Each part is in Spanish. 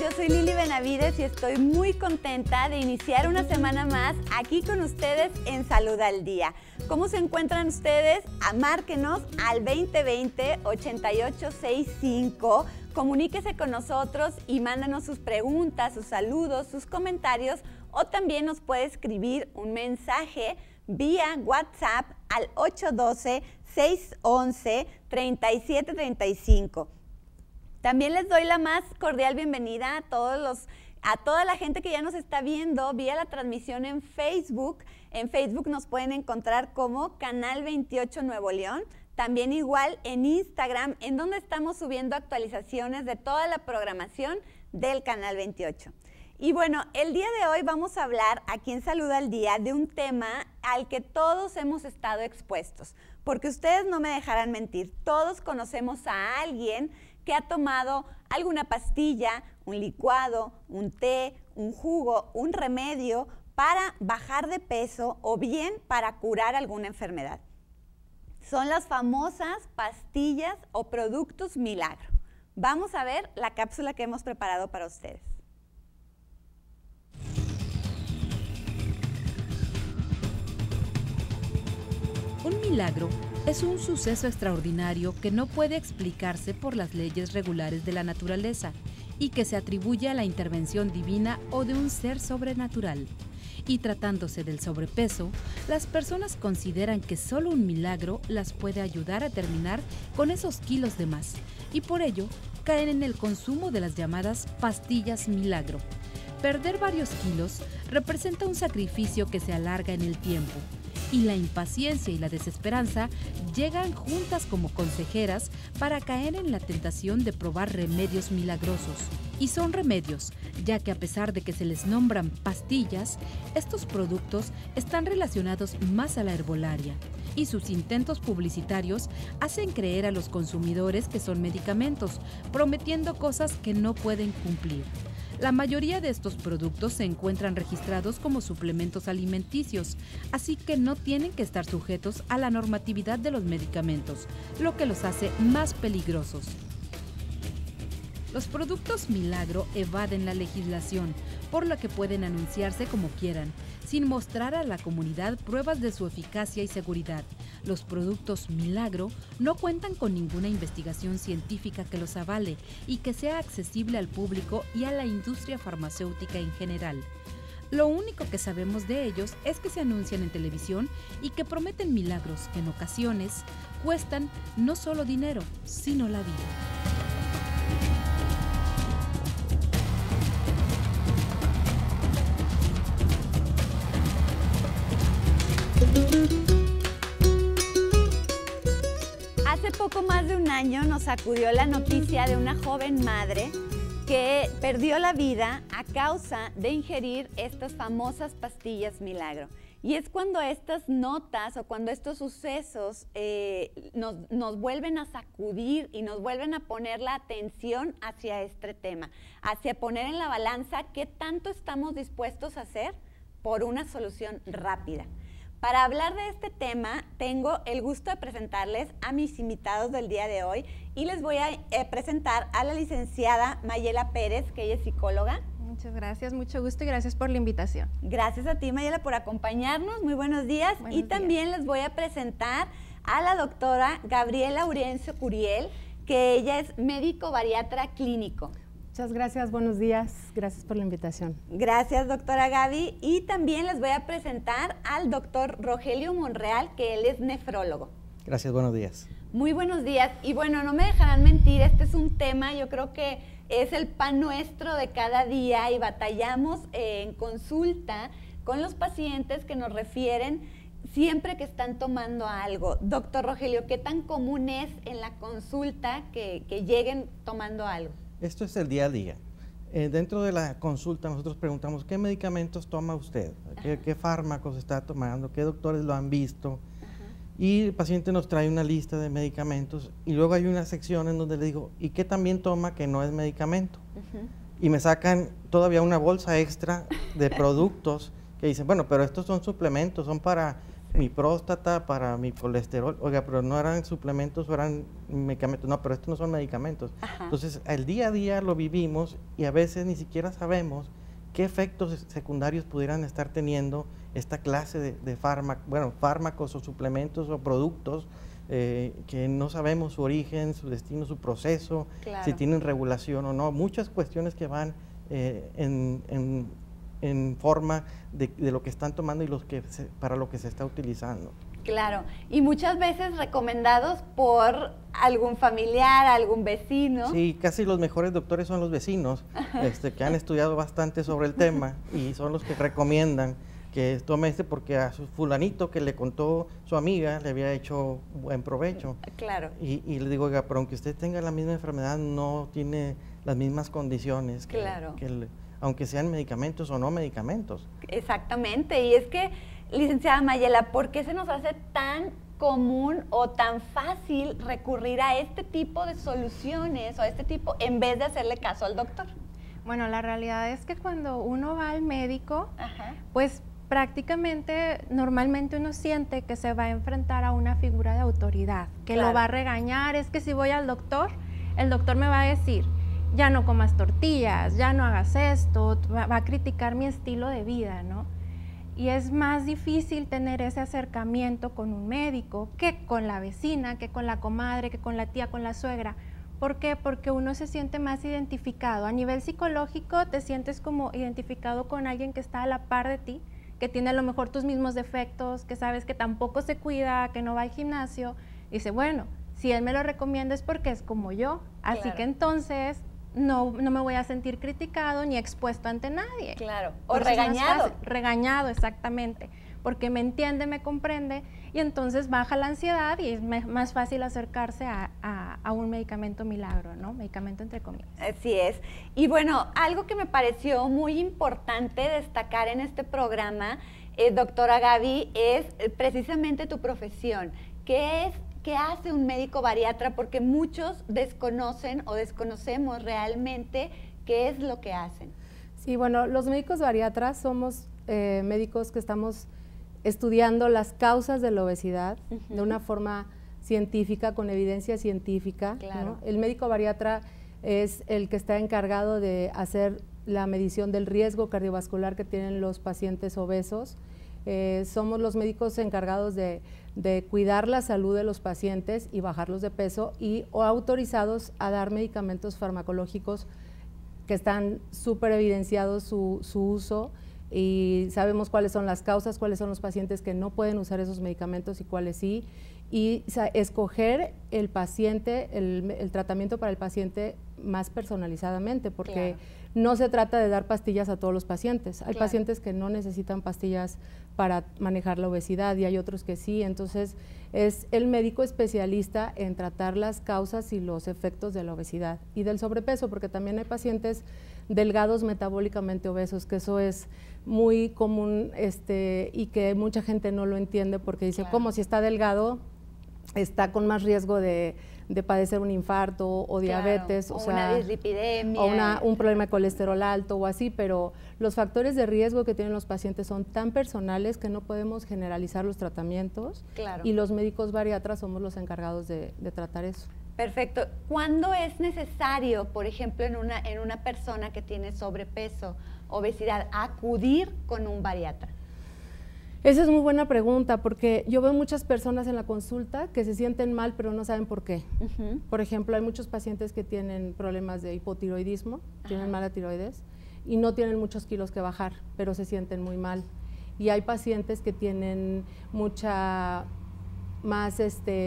Yo soy Lili Benavides y estoy muy contenta de iniciar una semana más aquí con ustedes en Salud al Día. ¿Cómo se encuentran ustedes? Márquenos al 2020-8865, comuníquese con nosotros y mándanos sus preguntas, sus saludos, sus comentarios, o también nos puede escribir un mensaje vía WhatsApp al 812-611-3735. También les doy la más cordial bienvenida a toda la gente que ya nos está viendo vía la transmisión en Facebook. En Facebook nos pueden encontrar como Canal 28 Nuevo León. También igual en Instagram, en donde estamos subiendo actualizaciones de toda la programación del Canal 28. Y bueno, el día de hoy vamos a hablar aquí en Salud al Día de un tema al que todos hemos estado expuestos, porque ustedes no me dejarán mentir, todos conocemos a alguien que ha tomado alguna pastilla, un licuado, un té, un jugo, un remedio para bajar de peso o bien para curar alguna enfermedad. Son las famosas pastillas o productos milagro. Vamos a ver la cápsula que hemos preparado para ustedes. Un milagro es un suceso extraordinario que no puede explicarse por las leyes regulares de la naturaleza y que se atribuye a la intervención divina o de un ser sobrenatural. Y tratándose del sobrepeso, las personas consideran que solo un milagro las puede ayudar a terminar con esos kilos de más, y por ello caen en el consumo de las llamadas pastillas milagro. Perder varios kilos representa un sacrificio que se alarga en el tiempo, y la impaciencia y la desesperanza llegan juntas como consejeras para caer en la tentación de probar remedios milagrosos. Y son remedios, ya que a pesar de que se les nombran pastillas, estos productos están relacionados más a la herbolaria, y sus intentos publicitarios hacen creer a los consumidores que son medicamentos, prometiendo cosas que no pueden cumplir. La mayoría de estos productos se encuentran registrados como suplementos alimenticios, así que no tienen que estar sujetos a la normatividad de los medicamentos, lo que los hace más peligrosos. Los productos milagro evaden la legislación, por lo que pueden anunciarse como quieran, sin mostrar a la comunidad pruebas de su eficacia y seguridad. Los productos milagro no cuentan con ninguna investigación científica que los avale y que sea accesible al público y a la industria farmacéutica en general. Lo único que sabemos de ellos es que se anuncian en televisión y que prometen milagros que en ocasiones cuestan no solo dinero, sino la vida. Hace poco más de un año nos sacudió la noticia de una joven madre que perdió la vida a causa de ingerir estas famosas pastillas milagro. Y es cuando estas notas o cuando estos sucesos nos vuelven a sacudir y nos vuelven a poner la atención hacia este tema, hacia poner en la balanza qué tanto estamos dispuestos a hacer por una solución rápida. Para hablar de este tema, tengo el gusto de presentarles a mis invitados del día de hoy y les voy a presentar a la licenciada Mayela Pérez, que ella es psicóloga. Muchas gracias, mucho gusto y gracias por la invitación. Gracias a ti, Mayela, por acompañarnos. Muy buenos días. Y también les voy a presentar a la doctora Gabriela Urienzo Curiel, que ella es médico bariatra clínico. Muchas gracias, buenos días, gracias por la invitación. Gracias, doctora Gaby. Y también les voy a presentar al doctor Rogelio Monreal, que él es nefrólogo. Gracias, buenos días. Muy buenos días. Y bueno, no me dejarán mentir, este es un tema, yo creo que es el pan nuestro de cada día y batallamos en consulta con los pacientes que nos refieren siempre que están tomando algo. Doctor Rogelio, ¿qué tan común es en la consulta que lleguen tomando algo? Esto es el día a día. Dentro de la consulta nosotros preguntamos ¿qué medicamentos toma usted? ¿Qué fármacos está tomando? ¿Qué doctores lo han visto? Y el paciente nos trae una lista de medicamentos y luego hay una sección en donde le digo ¿y qué también toma que no es medicamento? Y me sacan todavía una bolsa extra de productos que dicen, bueno, pero estos son suplementos, son para mi próstata, para mi colesterol. Oiga, pero no eran suplementos, eran medicamentos. No, pero estos no son medicamentos. Ajá. Entonces, el día a día lo vivimos y a veces ni siquiera sabemos qué efectos secundarios pudieran estar teniendo esta clase de fármacos o suplementos o productos que no sabemos su origen, su destino, su proceso, Claro. si tienen regulación o no. Muchas cuestiones que van en forma de lo que están tomando y para lo que se está utilizando. Claro, y muchas veces recomendados por algún familiar, algún vecino. Sí, casi los mejores doctores son los vecinos, que han estudiado bastante sobre el tema y son los que recomiendan que tome porque a su fulanito que le contó su amiga le había hecho buen provecho. Claro. Y le digo, oiga, pero aunque usted tenga la misma enfermedad, no tiene las mismas condiciones Claro. aunque sean medicamentos o no medicamentos. Exactamente, y es que, licenciada Mayela, ¿por qué se nos hace tan común o tan fácil recurrir a este tipo de soluciones o a este tipo en vez de hacerle caso al doctor? Bueno, la realidad es que cuando uno va al médico, Ajá. pues prácticamente, normalmente uno siente que se va a enfrentar a una figura de autoridad, que Claro. lo va a regañar. Es que si voy al doctor, el doctor me va a decir, ya no comas tortillas, ya no hagas esto, va a criticar mi estilo de vida, ¿no? Y es más difícil tener ese acercamiento con un médico que con la vecina, que con la comadre, que con la tía, con la suegra. ¿Por qué? Porque uno se siente más identificado. A nivel psicológico te sientes como identificado con alguien que está a la par de ti, que tiene a lo mejor tus mismos defectos, que sabes que tampoco se cuida, que no va al gimnasio. Y dice, bueno, si él me lo recomienda es porque es como yo. Así Claro. que entonces no me voy a sentir criticado ni expuesto ante nadie. Claro, o Por eso es más regañado. fácil. Regañado, exactamente, porque me entiende, me comprende, y entonces baja la ansiedad y es más fácil acercarse a un medicamento milagro, ¿no? Medicamento entre comillas. Así es. Y bueno, algo que me pareció muy importante destacar en este programa, doctora Gaby, es precisamente tu profesión. ¿Qué hace un médico bariatra? Porque muchos desconocen o desconocemos realmente qué es lo que hacen. Sí, bueno, los médicos bariatras somos médicos que estamos estudiando las causas de la obesidad de una forma científica, con evidencia científica. Claro. ¿no? El médico bariatra es el que está encargado de hacer la medición del riesgo cardiovascular que tienen los pacientes obesos. Somos los médicos encargados de cuidar la salud de los pacientes y bajarlos de peso o autorizados a dar medicamentos farmacológicos que están súper evidenciados su uso, y sabemos cuáles son las causas, cuáles son los pacientes que no pueden usar esos medicamentos y cuáles sí, y escoger el paciente, el tratamiento para el paciente más personalizadamente, porque no se trata de dar pastillas a todos los pacientes. Hay pacientes que no necesitan pastillas para manejar la obesidad y hay otros que sí, entonces es el médico especialista en tratar las causas y los efectos de la obesidad y del sobrepeso, porque también hay pacientes delgados metabólicamente obesos, que eso es muy común y que mucha gente no lo entiende porque dice, ¿cómo si está delgado está con más riesgo de padecer un infarto o diabetes? O sea, una dislipidemia. O un problema de colesterol alto o así, pero los factores de riesgo que tienen los pacientes son tan personales que no podemos generalizar los tratamientos, y los médicos bariatras somos los encargados de tratar eso. Perfecto. ¿Cuándo es necesario, por ejemplo, en una persona que tiene sobrepeso, obesidad, acudir con un bariatra? Esa es muy buena pregunta, porque yo veo muchas personas en la consulta que se sienten mal pero no saben por qué. Por ejemplo, hay muchos pacientes que tienen problemas de hipotiroidismo, tienen mala tiroides y no tienen muchos kilos que bajar, pero se sienten muy mal. Y hay pacientes que tienen mucha más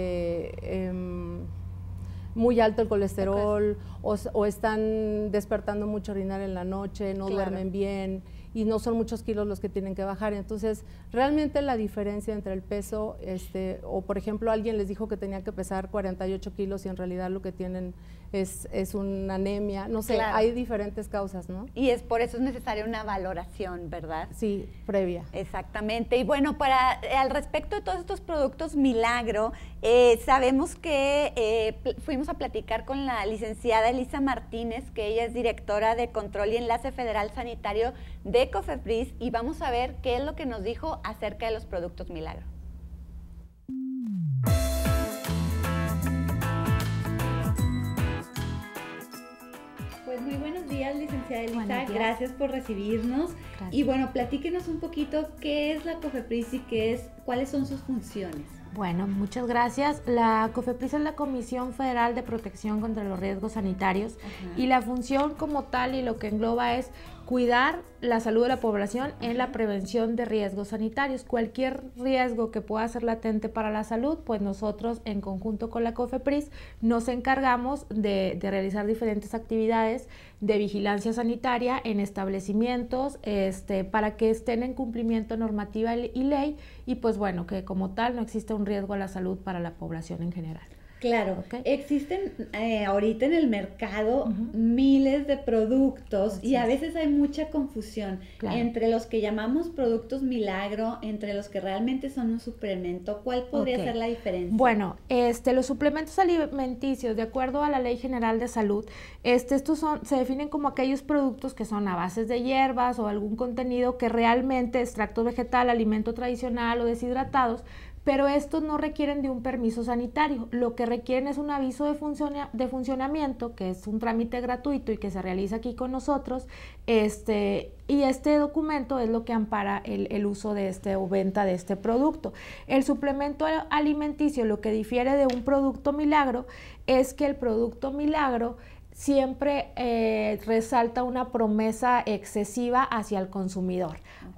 muy alto el colesterol, o están despertando mucho a orinar en la noche, no duermen bien y no son muchos kilos los que tienen que bajar. Entonces, realmente la diferencia entre el peso, o por ejemplo, alguien les dijo que tenía que pesar 48 kilos y en realidad lo que tienen es una anemia, no sé, hay diferentes causas, ¿no? Y es por eso es necesaria una valoración, ¿verdad? Sí, previa. Exactamente. Y bueno, al respecto de todos estos productos milagro, sabemos que fuimos a platicar con la licenciada Elisa Martínez, que ella es directora de Control y Enlace Federal Sanitario de COFEPRIS, y vamos a ver qué es lo que nos dijo acerca de los productos milagro. Pues muy buenos días, licenciada Elisa. Buenos días. Gracias por recibirnos. Gracias. Y bueno, platíquenos un poquito qué es la COFEPRIS y cuáles son sus funciones. Bueno, muchas gracias. La COFEPRIS es la Comisión Federal de Protección contra los Riesgos Sanitarios. Ajá. Y la función como tal y lo que engloba es cuidar la salud de la población en la prevención de riesgos sanitarios. Cualquier riesgo que pueda ser latente para la salud, pues nosotros en conjunto con la COFEPRIS nos encargamos de realizar diferentes actividades de vigilancia sanitaria en establecimientos para que estén en cumplimiento normativa y ley y pues bueno, que como tal no existe un riesgo a la salud para la población en general. Claro, Okay. Existen ahorita en el mercado miles de productos y a veces hay mucha confusión entre los que llamamos productos milagro, entre los que realmente son un suplemento. ¿Cuál podría ser la diferencia? Bueno, los suplementos alimenticios, de acuerdo a la Ley General de Salud, estos se definen como aquellos productos que son a bases de hierbas o algún contenido que realmente extracto vegetal, alimento tradicional o deshidratados, pero estos no requieren de un permiso sanitario. Lo que requieren es un aviso de funcionamiento, que es un trámite gratuito y que se realiza aquí con nosotros, y este documento es lo que ampara el uso de o venta de este producto. El suplemento alimenticio, lo que difiere de un producto milagro, es que el producto milagro siempre resalta una promesa excesiva hacia el consumidor.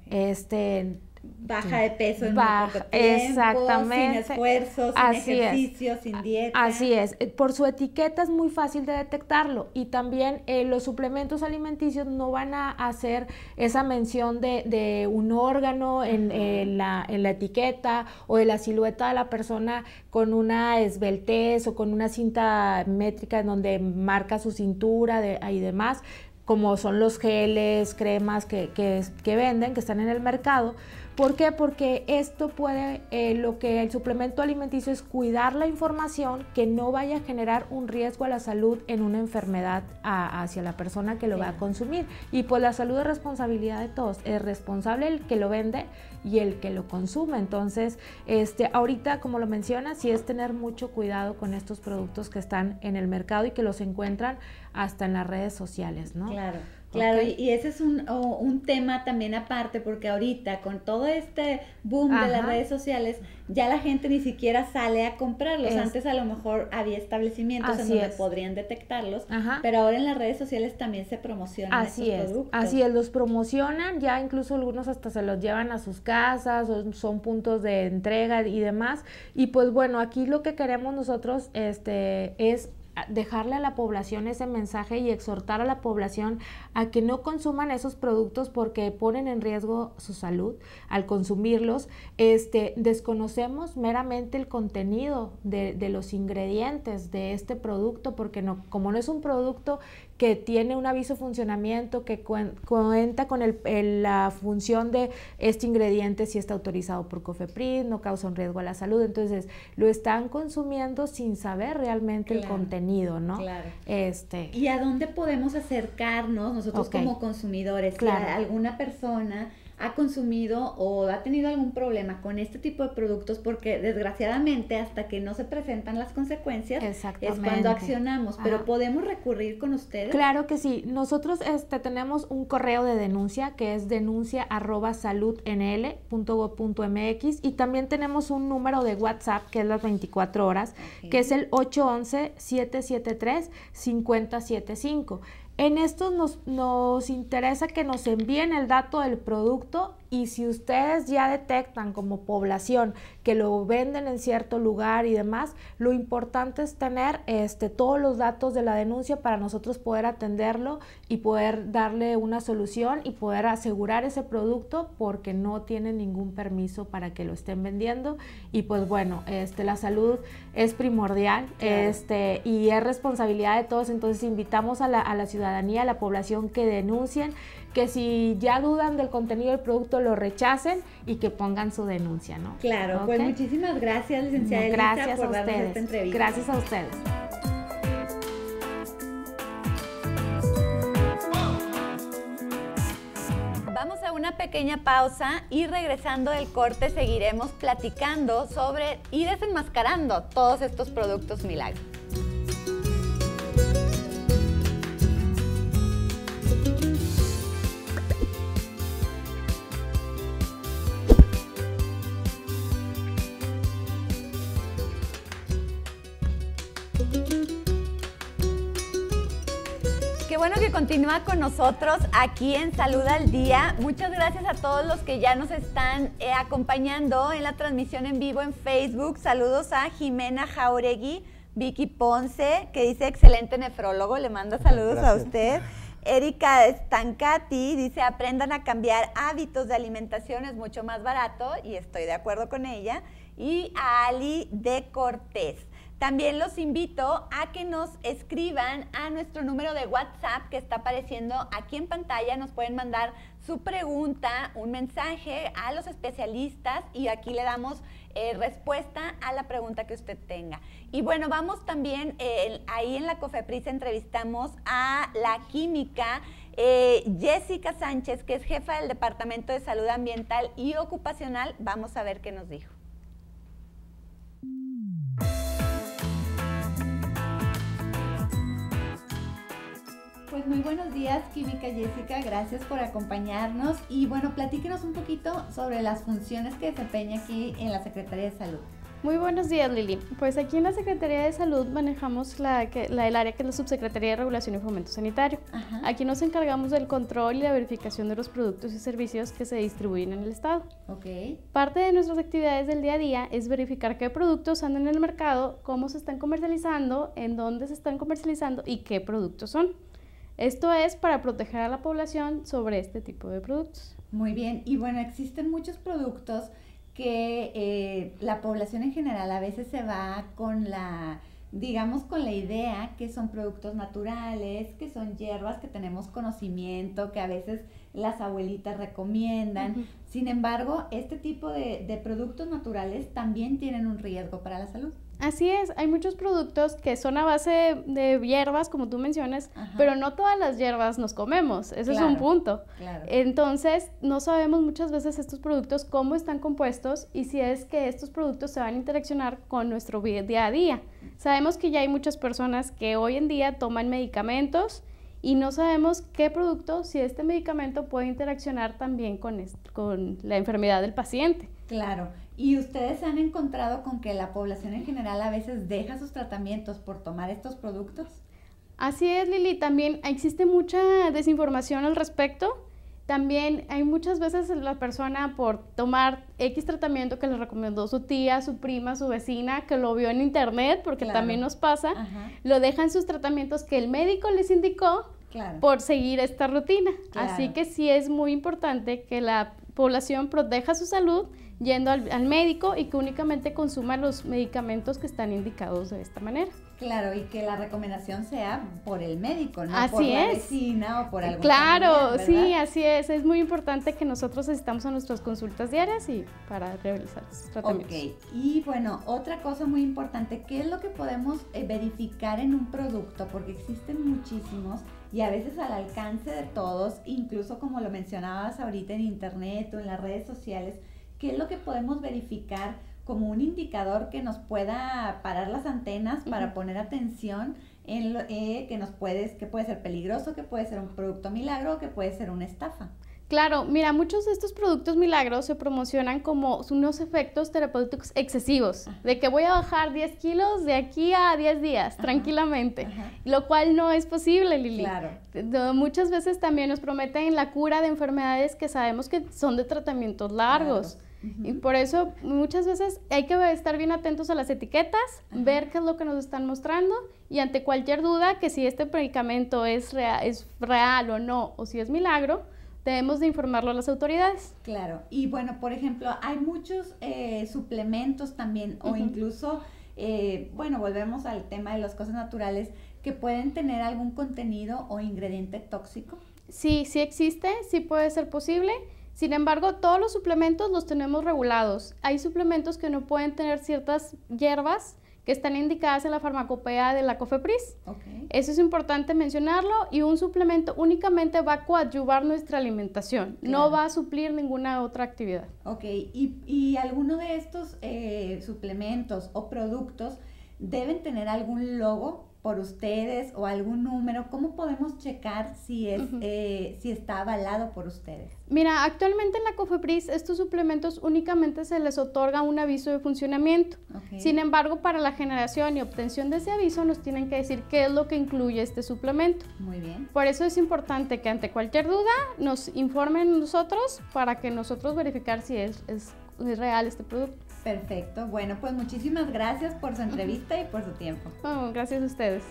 Baja de peso en muy poco tiempo, exactamente, sin esfuerzo, sin ejercicio, sin dieta. Así es, por su etiqueta es muy fácil de detectarlo y también los suplementos alimenticios no van a hacer esa mención de un órgano en la etiqueta o de la silueta de la persona con una esbeltez o con una cinta métrica en donde marca su cintura y demás, como son los geles, cremas que venden, que están en el mercado. ¿Por qué? Porque esto puede, lo que el suplemento alimenticio es cuidar la información que no vaya a generar un riesgo a la salud en una enfermedad hacia la persona que lo va a consumir. Y pues la salud es responsabilidad de todos, es responsable el que lo vende y el que lo consume. Entonces, ahorita, como lo mencionas, sí es tener mucho cuidado con estos productos que están en el mercado y que los encuentran hasta en las redes sociales, ¿no? Claro. Claro, y ese es un tema también aparte, porque ahorita con todo este boom de las redes sociales, ya la gente ni siquiera sale a comprarlos. Antes a lo mejor había establecimientos en donde podrían detectarlos, pero ahora en las redes sociales también se promocionan estos productos. Así es, los promocionan, ya incluso algunos hasta se los llevan a sus casas, son puntos de entrega y demás. Y pues bueno, aquí lo que queremos nosotros es dejarle a la población ese mensaje y exhortar a la población a que no consuman esos productos porque ponen en riesgo su salud al consumirlos. Desconocemos meramente el contenido de los ingredientes de este producto porque como no es un producto que tiene un aviso de funcionamiento, que cuenta con la función de este ingrediente si está autorizado por COFEPRIS, no causa un riesgo a la salud, entonces lo están consumiendo sin saber realmente el contenido, ¿no? Claro. ¿Y a dónde podemos acercarnos nosotros como consumidores? Claro. Si alguna persona ha consumido o ha tenido algún problema con este tipo de productos, porque desgraciadamente hasta que no se presentan las consecuencias es cuando accionamos, pero ¿podemos recurrir con ustedes? Claro que sí, nosotros tenemos un correo de denuncia que es denuncia@saludnl.gov.mx y también tenemos un número de WhatsApp que es las 24 horas, que es el 811-773-5075. En esto nos interesa que nos envíen el dato del producto y si ustedes ya detectan como población que lo venden en cierto lugar y demás, lo importante es tener todos los datos de la denuncia para nosotros poder atenderlo y poder darle una solución y poder asegurar ese producto porque no tienen ningún permiso para que lo estén vendiendo y pues bueno, la salud es primordial, claro. Y es responsabilidad de todos, entonces invitamos a la ciudadanía, a la población que denuncien, que si ya dudan del contenido del producto lo rechacen y que pongan su denuncia, ¿no? Claro, ¿okay? Pues muchísimas gracias, licenciada Elisa, gracias por a darnos ustedes. esta entrevista. Gracias a ustedes. Vamos a una pequeña pausa y regresando del corte seguiremos platicando sobre y desenmascarando todos estos productos milagro. bueno que continúa con nosotros aquí en Salud al Día. Muchas gracias a todos los que ya nos están acompañando en la transmisión en vivo en Facebook. Saludos a Jimena Jauregui, Vicky Ponce, que dice excelente nefrólogo, le manda saludos a usted. Erika Stancati dice aprendan a cambiar hábitos de alimentación, es mucho más barato, y estoy de acuerdo con ella. Y a Ali de Cortés. También los invito a que nos escriban a nuestro número de WhatsApp que está apareciendo aquí en pantalla. Nos pueden mandar su pregunta, un mensaje a los especialistas y aquí le damos respuesta a la pregunta que usted tenga. Y bueno, vamos también, ahí en la COFEPRIS entrevistamos a la química Jessica Sánchez, que es jefa del Departamento de Salud Ambiental y Ocupacional. Vamos a ver qué nos dijo. Pues muy buenos días, Química Jessica, gracias por acompañarnos y bueno, platíquenos un poquito sobre las funciones que desempeña aquí en la Secretaría de Salud. Muy buenos días, Lili. Pues aquí en la Secretaría de Salud manejamos el área que es la Subsecretaría de Regulación y Fomento Sanitario. Ajá. Aquí nos encargamos del control y la verificación de los productos y servicios que se distribuyen en el Estado. Ok. Parte de nuestras actividades del día a día es verificar qué productos andan en el mercado, cómo se están comercializando, en dónde se están comercializando y qué productos son. Esto es para proteger a la población sobre este tipo de productos. Muy bien, y bueno, existen muchos productos que la población en general a veces se va con digamos con la idea que son productos naturales, que son hierbas que tenemos conocimiento, que a veces las abuelitas recomiendan. Uh-huh. Sin embargo, este tipo de productos naturales también tienen un riesgo para la salud. Así es, hay muchos productos que son a base de hierbas, como tú mencionas, ajá, pero no todas las hierbas nos comemos, ese claro, es un punto. Claro. Entonces, no sabemos muchas veces estos productos cómo están compuestos y si es que estos productos se van a interaccionar con nuestro día a día. Sabemos que ya hay muchas personas que hoy en día toman medicamentos y no sabemos qué producto, si este medicamento puede interaccionar también con la enfermedad del paciente. Claro. ¿Y ustedes se han encontrado con que la población en general a veces deja sus tratamientos por tomar estos productos? Así es, Lili. También existe mucha desinformación al respecto. También hay muchas veces la persona por tomar X tratamiento que le recomendó su tía, su prima, su vecina, que lo vio en internet, porque claro, también nos pasa, ajá, lo dejan sus tratamientos que el médico les indicó, claro, por seguir esta rutina. Claro. Así que sí es muy importante que la población proteja su salud yendo al médico y que únicamente consuma los medicamentos que están indicados de esta manera. Claro, y que la recomendación sea por el médico, no así por la es. Vecina o por algún claro, familiar, sí, así es muy importante que nosotros asistamos a nuestras consultas diarias y para realizar los tratamientos. Ok, y bueno, otra cosa muy importante, ¿qué es lo que podemos verificar en un producto? Porque existen muchísimos y a veces al alcance de todos, incluso como lo mencionabas ahorita en internet o en las redes sociales, ¿qué es lo que podemos verificar como un indicador que nos pueda parar las antenas para uh-huh, poner atención en lo que puede ser peligroso, que puede ser un producto milagro, que puede ser una estafa? Claro, mira, muchos de estos productos milagros se promocionan como unos efectos terapéuticos excesivos, ajá, de que voy a bajar 10 kilos de aquí a 10 días, ajá, tranquilamente, ajá, lo cual no es posible, Lili. Claro. Muchas veces también nos prometen la cura de enfermedades que sabemos que son de tratamientos largos. Claro. Uh-huh. Y por eso muchas veces hay que estar bien atentos a las etiquetas, uh-huh, ver qué es lo que nos están mostrando y ante cualquier duda que si este medicamento es real o no, o si es milagro, debemos de informarlo a las autoridades. Claro, y bueno, por ejemplo, hay muchos suplementos también, uh-huh, o incluso, bueno, volvemos al tema de las cosas naturales, que pueden tener algún contenido o ingrediente tóxico. Sí, sí existe, sí puede ser posible. Sin embargo, todos los suplementos los tenemos regulados. Hay suplementos que no pueden tener ciertas hierbas que están indicadas en la farmacopea de la COFEPRIS. Okay. Eso es importante mencionarlo y un suplemento únicamente va a coadyuvar nuestra alimentación, claro, no va a suplir ninguna otra actividad. Ok, y alguno de estos suplementos o productos deben tener algún logo por ustedes o algún número? ¿Cómo podemos checar si si está avalado por ustedes? Mira, actualmente en la COFEPRIS estos suplementos únicamente se les otorga un aviso de funcionamiento. Okay. Sin embargo, para la generación y obtención de ese aviso nos tienen que decir qué es lo que incluye este suplemento. Muy bien. Por eso es importante que ante cualquier duda nos informen nosotros para que nosotros verificar si es real este producto. Perfecto. Bueno, pues muchísimas gracias por su entrevista y por su tiempo. Oh, gracias a ustedes.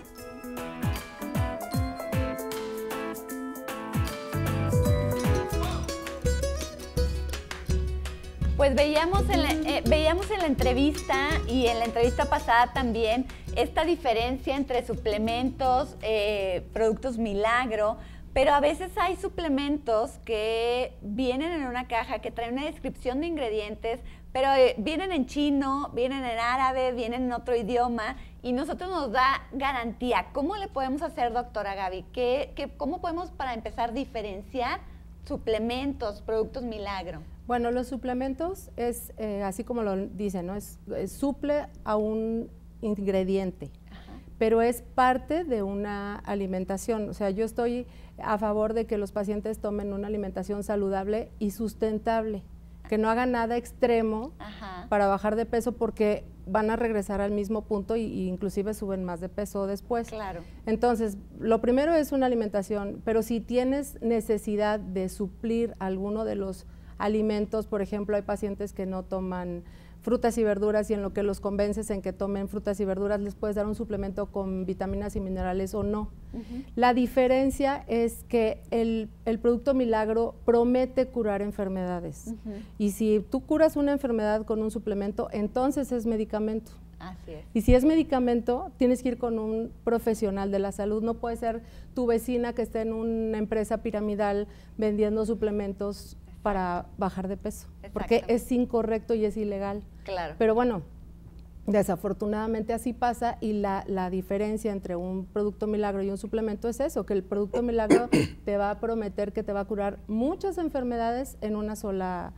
Pues veíamos en la entrevista y en la entrevista pasada también esta diferencia entre suplementos, productos milagro, pero a veces hay suplementos que vienen en una caja que traen una descripción de ingredientes, pero vienen en chino, vienen en árabe, vienen en otro idioma y nosotros nos da garantía. ¿Cómo le podemos hacer, doctora Gaby? ¿Cómo podemos, para empezar, diferenciar suplementos, productos milagro? Bueno, los suplementos es, así como lo dicen, ¿no? Suple a un ingrediente, pero es parte de una alimentación. O sea, yo estoy a favor de que los pacientes tomen una alimentación saludable y sustentable, que no hagan nada extremo para bajar de peso porque van a regresar al mismo punto y inclusive suben más de peso después. Claro. Entonces, lo primero es una alimentación, pero si tienes necesidad de suplir alguno de los alimentos, por ejemplo, hay pacientes que no toman frutas y verduras y en lo que los convences en que tomen frutas y verduras les puedes dar un suplemento con vitaminas y minerales o no. La diferencia es que el producto milagro promete curar enfermedades y si tú curas una enfermedad con un suplemento, entonces es medicamento. Así es. Y si es medicamento, tienes que ir con un profesional de la salud. No puede ser tu vecina que esté en una empresa piramidal vendiendo suplementos para bajar de peso, porque es incorrecto y es ilegal. Claro. Pero bueno, desafortunadamente así pasa y la diferencia entre un producto milagro y un suplemento es eso, que el producto milagro te va a prometer que te va a curar muchas enfermedades en una sola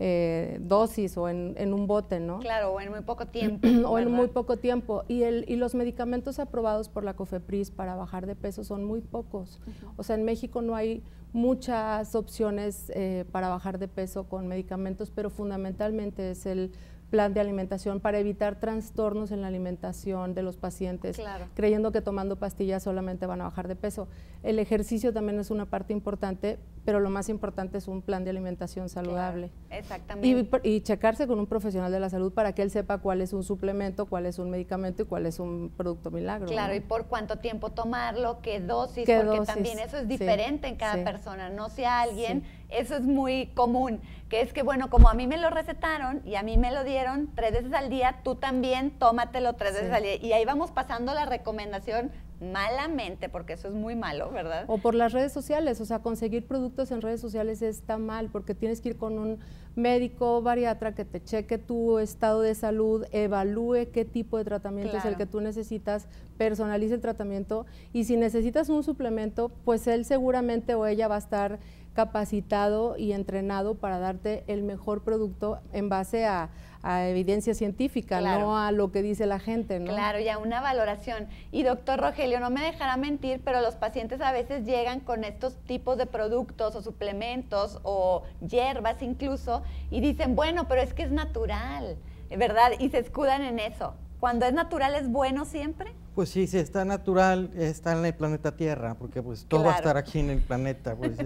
dosis o en un bote, ¿no? Claro, o en muy poco tiempo. O en muy poco tiempo. Y los medicamentos aprobados por la COFEPRIS para bajar de peso son muy pocos. O sea, en México no hay muchas opciones para bajar de peso con medicamentos, pero fundamentalmente es el plan de alimentación para evitar trastornos en la alimentación de los pacientes, creyendo que tomando pastillas solamente van a bajar de peso. El ejercicio también es una parte importante, pero lo más importante es un plan de alimentación saludable. Claro, exactamente. Y checarse con un profesional de la salud para que él sepa cuál es un suplemento, cuál es un medicamento y cuál es un producto milagro. Claro, ¿no? y por cuánto tiempo tomarlo, qué dosis, ¿Qué porque dosis? también eso es diferente en cada persona, no sea alguien, eso es muy común, que es que bueno, como a mí me lo recetaron y a mí me lo dieron 3 veces al día, tú también tómatelo 3 veces al día, y ahí vamos pasando la recomendación malamente, porque eso es muy malo, ¿verdad? O por las redes sociales, o sea, conseguir productos en redes sociales está mal, porque tienes que ir con un médico bariatra que te cheque tu estado de salud, evalúe qué tipo de tratamiento es el que tú necesitas, personalice el tratamiento, y si necesitas un suplemento, pues él seguramente o ella va a estar capacitado y entrenado para darte el mejor producto en base a evidencia científica, no a lo que dice la gente, ¿no? Claro, y a una valoración. Y doctor Rogelio, no me dejará mentir, pero los pacientes a veces llegan con estos tipos de productos o suplementos o hierbas incluso y dicen, bueno, pero es que es natural, ¿verdad? Y se escudan en eso. ¿Cuando es natural es bueno siempre? Pues sí, si está natural, está en el planeta Tierra, porque pues todo va a estar aquí en el planeta. Pues,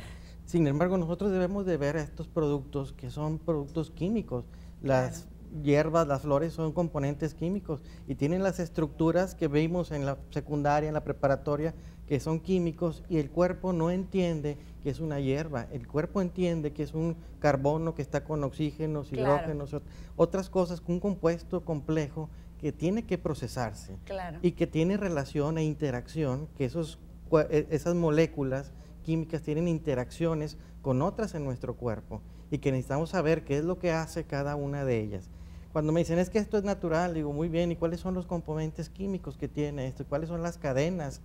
sin embargo, nosotros debemos de ver estos productos que son productos químicos. Las hierbas, las flores son componentes químicos y tienen las estructuras que vimos en la secundaria, en la preparatoria, que son químicos y el cuerpo no entiende que es una hierba. El cuerpo entiende que es un carbono que está con oxígenos, hidrógenos, otras cosas, un compuesto complejo que tiene que procesarse y que tiene relación e interacción, que esas moléculas químicas tienen interacciones con otras en nuestro cuerpo y que necesitamos saber qué es lo que hace cada una de ellas. Cuando me dicen, es que esto es natural, digo, muy bien, ¿y cuáles son los componentes químicos que tiene esto? ¿Cuáles son las cadenas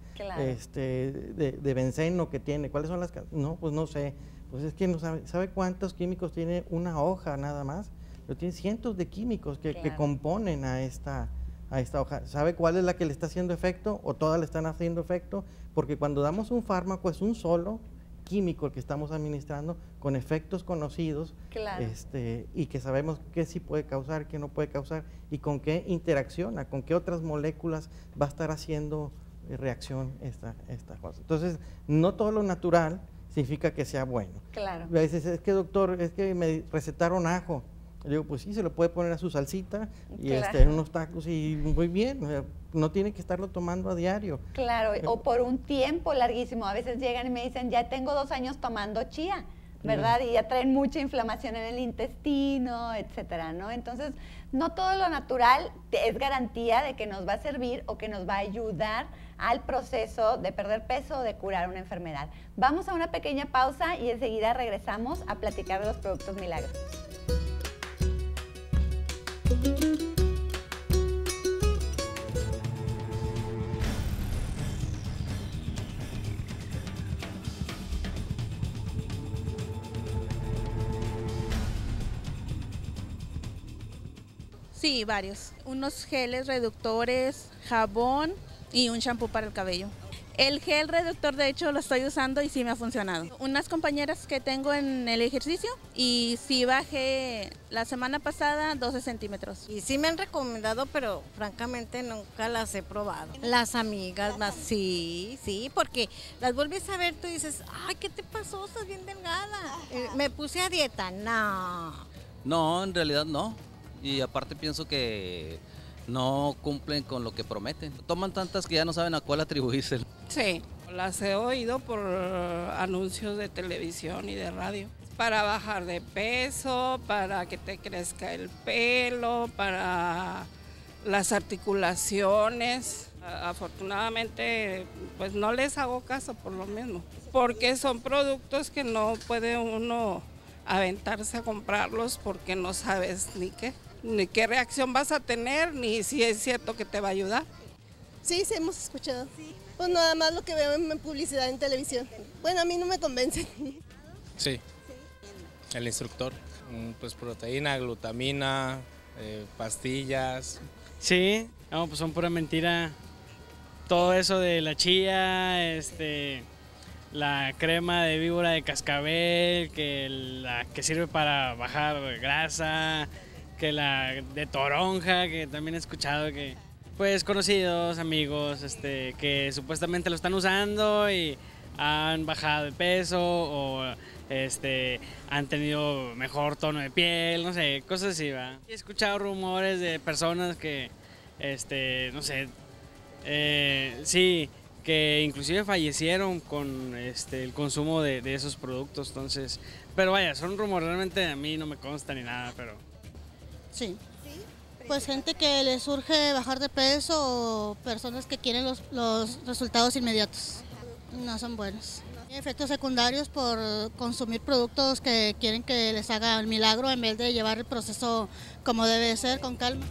de benceno que tiene? ¿Cuáles son las cadenas? No, pues no sé. Pues es que no sabe cuántos químicos tiene una hoja nada más, pero tiene cientos de químicos que componen a a esta hoja. ¿Sabe cuál es la que le está haciendo efecto o todas le están haciendo efecto? Porque cuando damos un fármaco es un solo químico el que estamos administrando con efectos conocidos, Claro. Y que sabemos qué sí puede causar, qué no puede causar y con qué interacciona, con qué otras moléculas va a estar haciendo reacción esta cosa. Entonces, no todo lo natural significa que sea bueno. Claro. A veces, es que doctor, es que me recetaron ajo. Le digo, pues sí, se lo puede poner a su salsita y Claro. unos tacos y muy bien, o sea, no tiene que estarlo tomando a diario. Claro, o por un tiempo larguísimo. A veces llegan y me dicen, ya tengo 2 años tomando chía, ¿verdad? Y ya traen mucha inflamación en el intestino, etcétera, ¿no? Entonces, no todo lo natural es garantía de que nos va a servir o que nos va a ayudar al proceso de perder peso o de curar una enfermedad. Vamos a una pequeña pausa y enseguida regresamos a platicar de los productos milagros. Sí, varios. Unos geles reductores, jabón y un shampoo para el cabello. El gel reductor, de hecho, lo estoy usando y sí me ha funcionado. Unas compañeras que tengo en el ejercicio y sí bajé la semana pasada 12 centímetros. Y sí me han recomendado, pero francamente nunca las he probado. Las amigas más, sí, porque las vuelves a ver, tú dices, ay, ¿qué te pasó? Estás bien delgada. Me puse a dieta, no. No, en realidad no. Y aparte pienso que no cumplen con lo que prometen. Toman tantas que ya no saben a cuál atribuirse. Sí, las he oído por anuncios de televisión y de radio. Para bajar de peso, para que te crezca el pelo, para las articulaciones. Afortunadamente, pues no les hago caso por lo mismo, porque son productos que no puede uno aventarse a comprarlos porque no sabes ni qué reacción vas a tener, ni si es cierto que te va a ayudar. Sí, hemos escuchado. Sí. Pues nada más lo que veo en publicidad en televisión. Bueno, a mí no me convencen. Sí, el instructor. Pues proteína, glutamina, pastillas. Sí, no, pues son pura mentira. Todo eso de la chía, la crema de víbora de cascabel, que la que sirve para bajar grasa, que la de toronja, que también he escuchado que, pues, conocidos, amigos, que supuestamente lo están usando y han bajado de peso o han tenido mejor tono de piel, no sé, cosas así, ¿va? He escuchado rumores de personas que, no sé, sí, que inclusive fallecieron con el consumo de esos productos, entonces, pero vaya, son rumores, realmente a mí no me consta ni nada, pero... Sí. Pues gente que les surge bajar de peso o personas que quieren los resultados inmediatos. No son buenos. Hay efectos secundarios por consumir productos que quieren que les haga el milagro en vez de llevar el proceso como debe ser, con calma.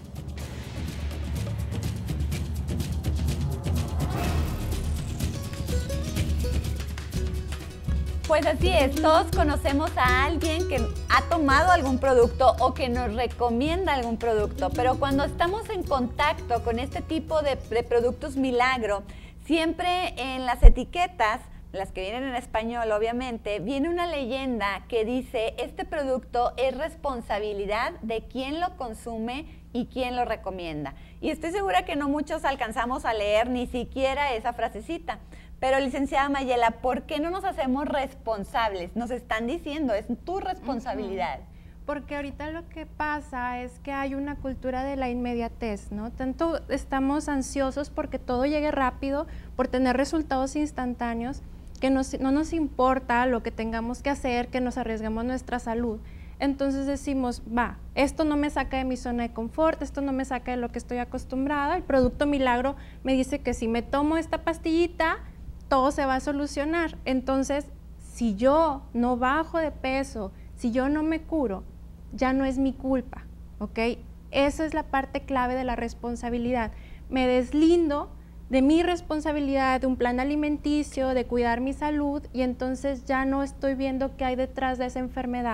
Pues así es, todos conocemos a alguien que ha tomado algún producto o que nos recomienda algún producto, pero cuando estamos en contacto con este tipo de productos milagro, siempre en las etiquetas, las que vienen en español obviamente, viene una leyenda que dice, este producto es responsabilidad de quien lo consume y quién lo recomienda. Y estoy segura que no muchos alcanzamos a leer ni siquiera esa frasecita. Pero, licenciada Mayela, ¿por qué no nos hacemos responsables? Nos están diciendo, es tu responsabilidad. Porque ahorita lo que pasa es que hay una cultura de la inmediatez, ¿no? Tanto estamos ansiosos porque todo llegue rápido, por tener resultados instantáneos, que no nos importa lo que tengamos que hacer, que nos arriesguemos nuestra salud. Entonces decimos, va, esto no me saca de mi zona de confort, esto no me saca de lo que estoy acostumbrada. El producto milagro me dice que si me tomo esta pastillita, todo se va a solucionar. Entonces, si yo no bajo de peso, si yo no me curo, ya no es mi culpa, ¿ok? Esa es la parte clave de la responsabilidad. Me deslindo de mi responsabilidad, de un plan alimenticio, de cuidar mi salud, y entonces ya no estoy viendo qué hay detrás de esa enfermedad,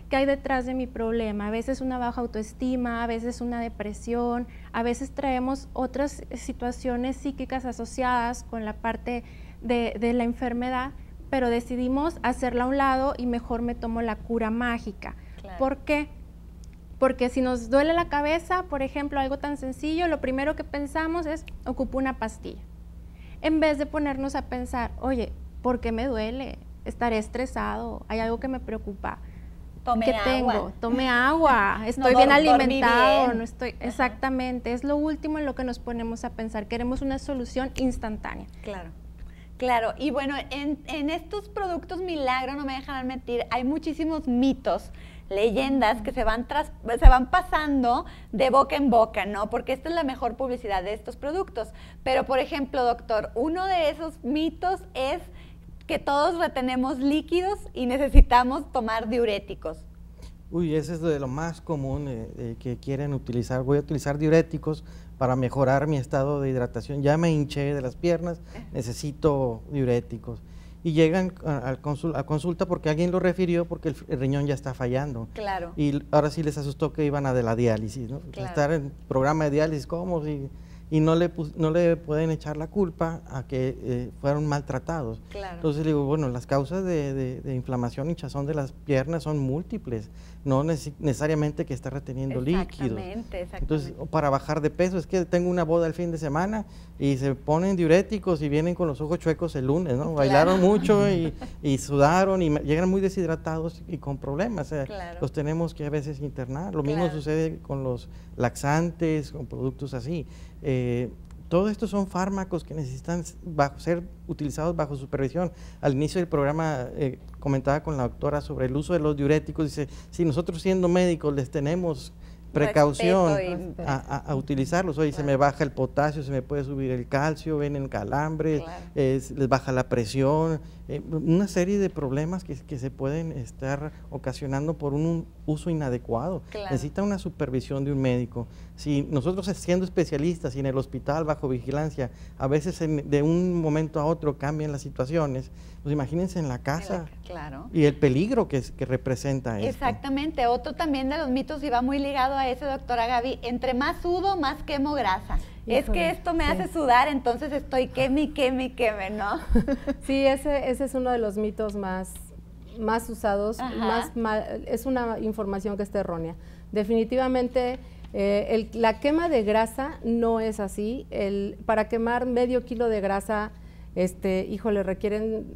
qué hay detrás de mi problema. A veces una baja autoestima, a veces una depresión, a veces traemos otras situaciones psíquicas asociadas con la parte de la enfermedad, pero decidimos hacerla a un lado y mejor me tomo la cura mágica. Claro. ¿Por qué? Porque si nos duele la cabeza, por ejemplo, algo tan sencillo, lo primero que pensamos es, ocupo una pastilla. En vez de ponernos a pensar, oye, ¿por qué me duele? ¿Estaré estresado? ¿Hay algo que me preocupa? Tomé ¿Qué agua. tengo? Tomé agua, estoy No bien dormí alimentado, bien. no estoy... Exactamente, es lo último en lo que nos ponemos a pensar. Queremos una solución instantánea. Claro. Claro, y bueno, en estos productos milagro, no me dejarán mentir, hay muchísimos mitos, leyendas que se van pasando de boca en boca, ¿no? Porque esta es la mejor publicidad de estos productos. Pero, por ejemplo, doctor, uno de esos mitos es que todos retenemos líquidos y necesitamos tomar diuréticos. Uy, ese es de lo más común que quieren utilizar. Voy a utilizar diuréticos para mejorar mi estado de hidratación. Ya me hinché de las piernas, necesito diuréticos. Y llegan a consulta porque alguien lo refirió porque el riñón ya está fallando. Claro. Y ahora sí les asustó que iban a de la diálisis, ¿no? Claro. Estar en programa de diálisis, ¿cómo? Y no le pueden echar la culpa a que fueron maltratados. Claro. Entonces digo, bueno, las causas de inflamación, hinchazón de las piernas son múltiples, no necesariamente que está reteniendo líquidos. Exactamente. Entonces, para bajar de peso, es que tengo una boda el fin de semana y se ponen diuréticos y vienen con los ojos chuecos el lunes, ¿no? Claro. Bailaron mucho y sudaron y llegan muy deshidratados y con problemas. O sea, Claro. los tenemos que a veces internar. Lo mismo Claro. sucede con los laxantes, con productos así. Todo esto son fármacos que necesitan ser utilizados bajo supervisión. Al inicio del programa comentaba con la doctora sobre el uso de los diuréticos. Dice, si nosotros siendo médicos les tenemos precaución a utilizarlos, oye, se me baja el potasio, se me puede subir el calcio, vienen calambres, les baja la presión, una serie de problemas que se pueden estar ocasionando por un uso inadecuado. Claro. Necesita una supervisión de un médico. Si nosotros siendo especialistas y en el hospital bajo vigilancia, a veces de un momento a otro cambian las situaciones, pues imagínense en la casa Claro. y el peligro que representa esto. Exactamente, otro también de los mitos y va muy ligado a ese, doctora Gaby, entre más sudo, más quemo grasa. Híjole, es que esto me sí. hace sudar, entonces estoy queme, ¿no? Sí, ese es uno de los mitos más usados, Ajá. es una información que está errónea. Definitivamente la quema de grasa no es así. Para quemar medio kilo de grasa, híjole, requieren